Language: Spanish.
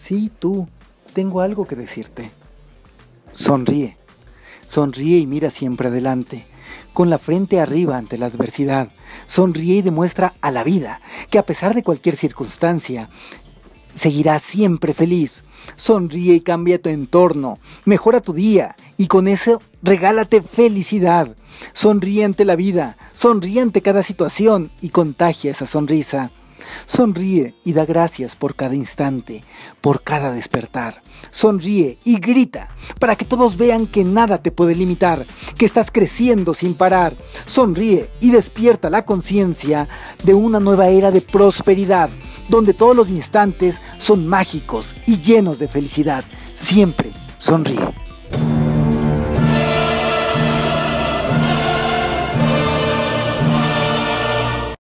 Sí, tú, tengo algo que decirte. Sonríe, sonríe y mira siempre adelante, con la frente arriba ante la adversidad. Sonríe y demuestra a la vida que a pesar de cualquier circunstancia, seguirás siempre feliz. Sonríe y cambia tu entorno, mejora tu día y con eso regálate felicidad. Sonríe ante la vida, sonríe ante cada situación y contagia esa sonrisa. Sonríe y da gracias por cada instante, por cada despertar. Sonríe y grita para que todos vean que nada te puede limitar, que estás creciendo sin parar. Sonríe y despierta la conciencia de una nueva era de prosperidad, donde todos los instantes son mágicos y llenos de felicidad. Siempre sonríe.